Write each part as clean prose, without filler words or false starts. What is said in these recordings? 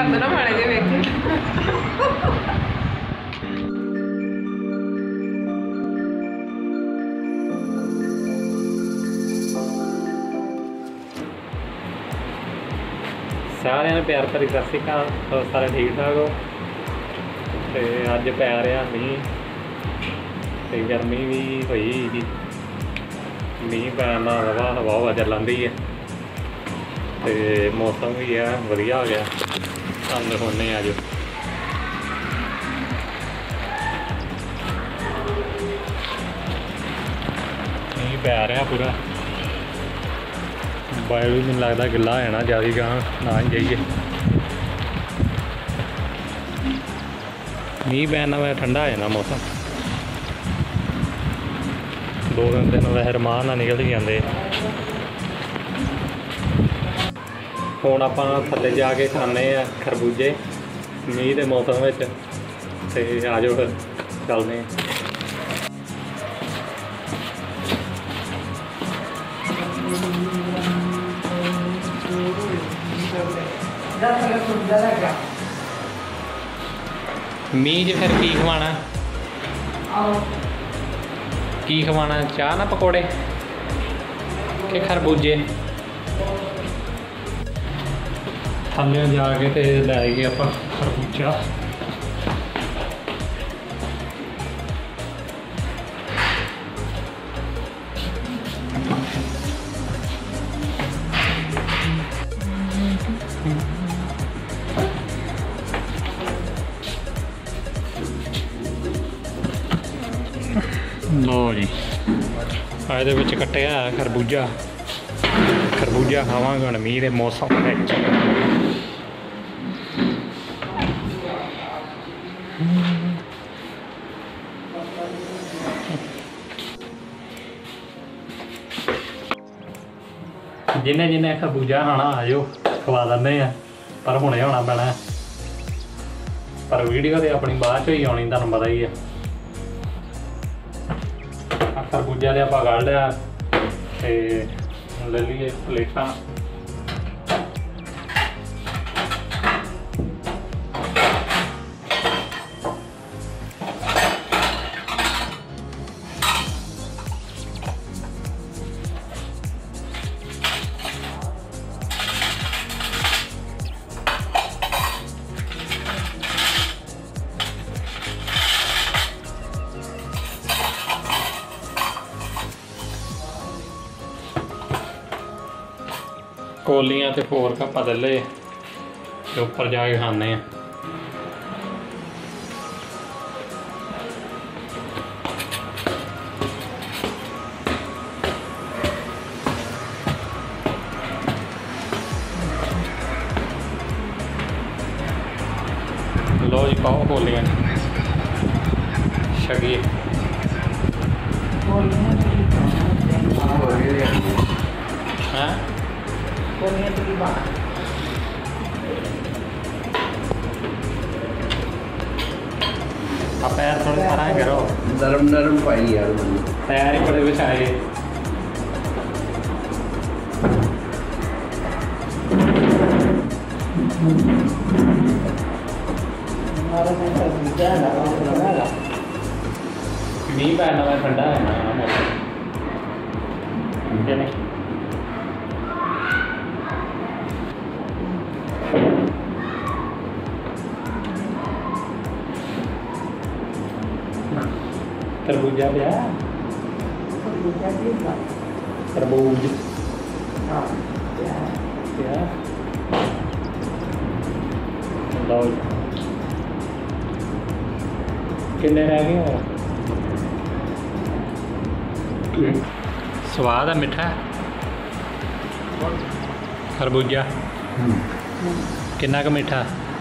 कर दो ना माड़े जे वेख सारे ने प्यार भरी सत श्री अकाल। सारे ठीक ठाक हो। तो अज पै रहा मींह, तो गर्मी भी हुई जी, मींह पैन नाल हवा हवा चलन दी है, तो मौसम भी है वधिया हो गया। हम दिखाने अज मींह पै रहा पूरा, मोबाइल भी मैनूं लगदा गिला हो जाना ज़्यादा गांह ना ही जाइए। मींह पैन नाल ठंडा हो जाना मौसम, 2-3 दिन वैसे रमान नाल निकल ही जाते। हुण आपां थल्ले जाके खाने खरबूजे मींह के मौसम में, तो आ जाओ फिर चलने। मींह फिर की खवाना, की खवाना, चाह ना पकौड़े कि खरबूजे? थल्ले जाके तो लै गए आप खरबूजा। लो जी ये कट्टिया खरबूजा, खरबूजा खावांगे हम मींह के मौसम में। जिन्हें जिन्हें खरबूजा खाना आ जाओ, खवा दें, पर हुणे होना पैना, पर वीडियो तो अपनी बाद च ही आनी, तुहानूं पता ही है। खरबूजा तो आप कढ़ लिया, तो ले लीए प्लेटा। कोलियां ते फोरक आप ले ले, उपर जाके खाने। लो जी पाओ कोलियां, छगिए। हैं पैर थोड़े सारा करो, नरम नरम पाई यार, पैर ही बड़े बिछाए। मींह पैना में ठंडा है ना मौसम, ठीक है नहीं? तरबूजा पे तरबूज किन्ने रह गए हो? स्वाद है, मिठा खरबूजा किन्ना का मिठा?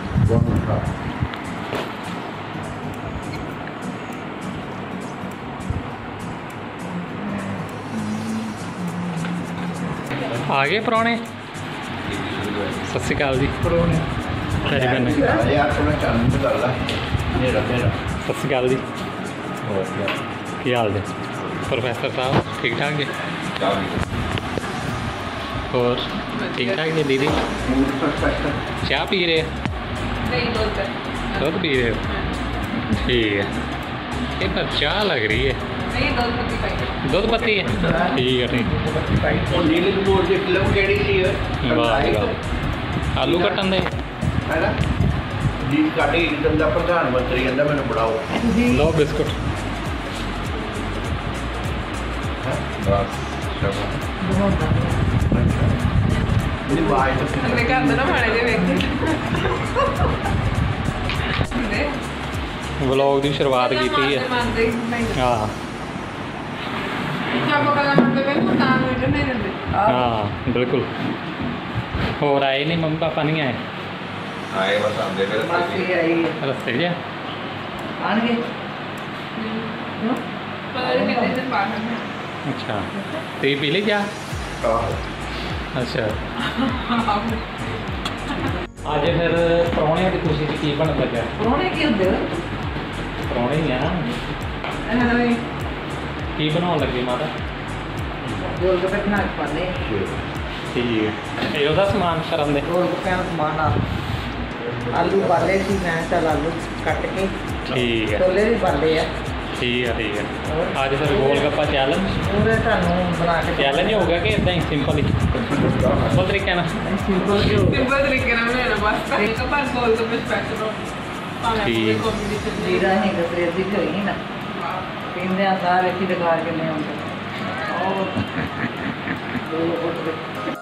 आ गए परौने? सत श्री अकाल जी। सत श्री अकाल जी, की हाल जी? प्रोफेसर साहब ठीक ठाक जी? और ठीक ठाक जी? दीदी चाह पी रहे? दूध पी रहे हो? ठीक है। ये तो चाह लग रही है। दूध पत्ती है। ठीक है ठीक। वाह वाह। आलू कट्टन दे प्रधानमंत्री कहता मैंने बढ़ाओ। लो बिस्कुट। व्लॉग की शुरुआत की है। हाँ हाँ बिल्कुल। और आए नहीं मम्मी पापा नहीं आए? आए बस आंदे रस्ते च अच्छा तो पी ली जा। अच्छा आज फिर परौने की खुशी की बन लगा? परौने की होंगे परौने ही है ना। की बनाने लगे माता? गोलगप्पे बना के पाने। ठीक है ये उसका समान करन दे। गोलगप्पे का समान आलू बाले सी मैं चल आलू कट के। ठीक है छोले भी बाले है। ठीक है ठीक है। आज फिर गोलगप्पा चैलेंज पूरे थानू बना के चैलेंज होगा कि इदां ही सिंपल ही सिंपल तरीके ना? सिंपल तरीके ना बनाना बस एक बार गोलगप्पे स्पेशल हो ठीक जीरा है गसरे दी खरी ना पींदे सारे की दुकान के ले आਉਂਦੇ और दो